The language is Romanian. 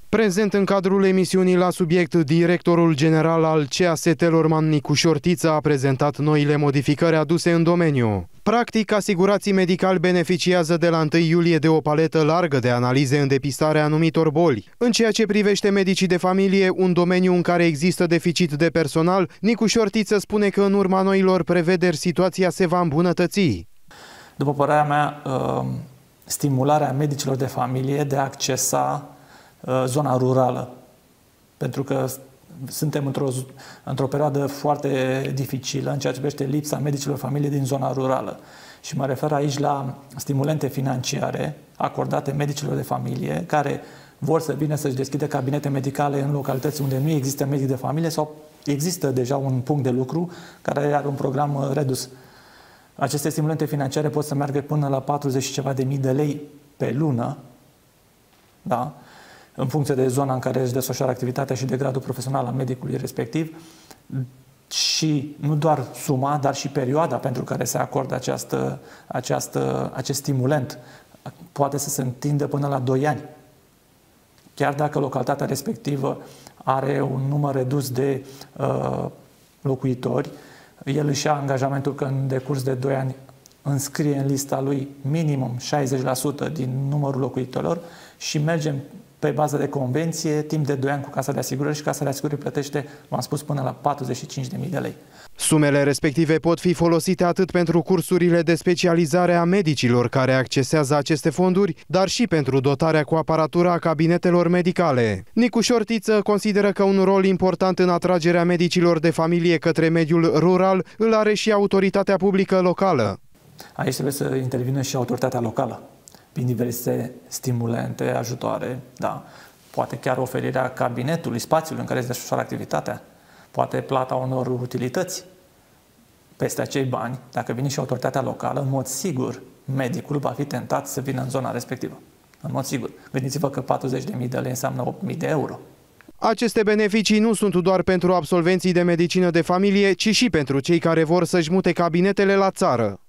Prezent în cadrul emisiunii la subiect, directorul general al CAS Telorman Nicu Șortiță a prezentat noile modificări aduse în domeniu. Practic, asigurații medicali beneficiază de la 1 iulie de o paletă largă de analize în depistarea anumitor boli. În ceea ce privește medicii de familie, un domeniu în care există deficit de personal, Nicu Șortiță spune că în urma noilor prevederi situația se va îmbunătăți. După părerea mea, stimularea medicilor de familie de a accesa zona rurală, pentru că suntem într-o perioadă foarte dificilă în ceea ce privește lipsa medicilor familie din zona rurală. Și mă refer aici la stimulente financiare acordate medicilor de familie care vor să vină să-și deschidă cabinete medicale în localități unde nu există medic de familie sau există deja un punct de lucru care are un program redus. Aceste stimulente financiare pot să meargă până la 40 și ceva de mii de lei pe lună, da? În funcție de zona în care își desfășoară activitatea și de gradul profesional al medicului respectiv, și nu doar suma, dar și perioada pentru care se acordă acest stimulent poate să se întindă până la 2 ani. Chiar dacă localitatea respectivă are un număr redus de locuitori, el își ia angajamentul că în decurs de 2 ani înscrie în lista lui minimum 60% din numărul locuitorilor și mergem pe bază de convenție timp de 2 ani cu Casa de Asigurări și Casa de Asigurări plătește, v-am spus, până la 45.000 de lei. Sumele respective pot fi folosite atât pentru cursurile de specializare a medicilor care accesează aceste fonduri, dar și pentru dotarea cu aparatura a cabinetelor medicale. Nicu Șortiță consideră că un rol important în atragerea medicilor de familie către mediul rural îl are și autoritatea publică locală. Aici trebuie să intervină și autoritatea locală, prin diverse stimulente, ajutoare, da. Poate chiar oferirea cabinetului, spațiului în care se desfășoară activitatea, poate plata unor utilități. Peste acei bani, dacă vine și autoritatea locală, în mod sigur, medicul va fi tentat să vină în zona respectivă. În mod sigur. Gândiți-vă că 40.000 de lei înseamnă 8.000 de euro. Aceste beneficii nu sunt doar pentru absolvenții de medicină de familie, ci și pentru cei care vor să-și mute cabinetele la țară.